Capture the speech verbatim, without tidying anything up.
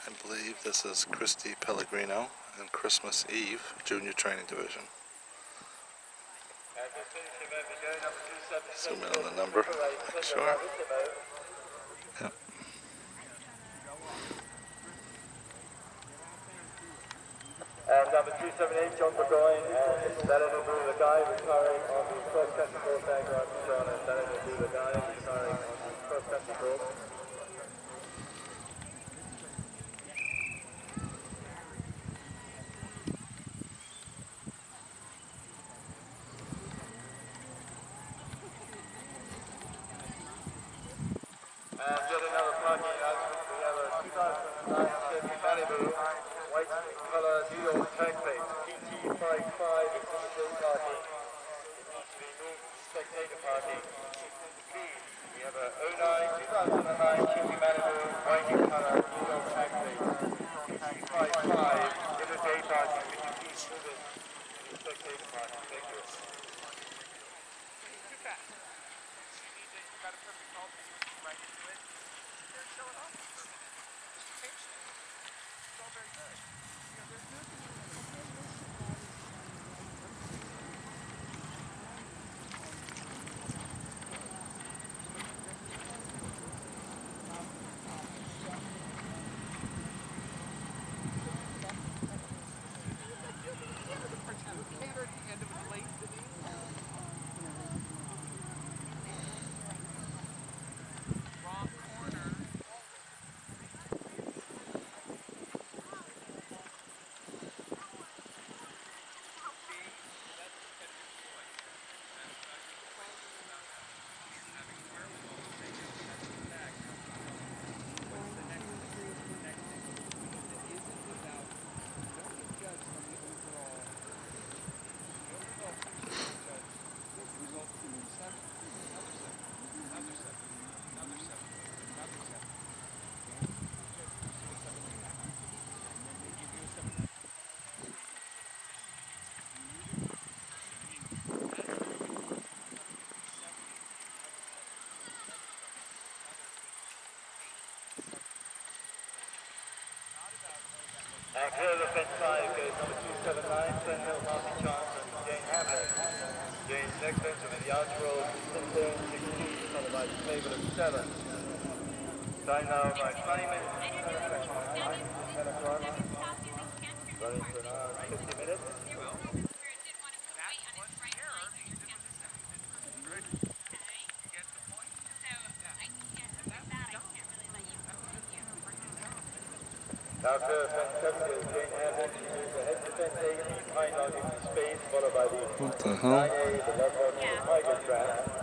I believe this is Christy Pellegrino and Christmas Eve Junior Training Division. Zoom in on the number, make sure. Yep. And number two seventy-eight, John Burgoyne, and Saturday Blue, the guy retiring on the cross-country course. Thank you, John, and Saturday Blue, the guy retiring on the cross-country course. And yet another parking announcement. We have a two thousand nine Chevy Malibu, white in color, New York tag plate, P T fifty-five, exhibit parking. It needs to be moved to spectator parking. We have a oh nine two thousand nine Chevy Malibu, white in color, New York tag plate, P T fifty-five, exhibit day parking. Could you please move it to spectator parking? Thank you. Too fast. You need to, you got a perfect call, so you can right into it. They're showing off for a minute. Just patient. It's all very good. You know, there's nothing. And clear the fence side goes number two seven nine, Sen Hill, Martin Chance, and Jane Hamlet. Jane's next venture with the outro, ten sixteen, followed by the table of seven. Time now by twenty minutes, ten o'clock. Running for an hour and fifty minutes. After fantastic Jane Hamlet, she moves ahead to fence eight, pine logging space, followed by the What the hell? nine A, the left one, the Tiger Trap.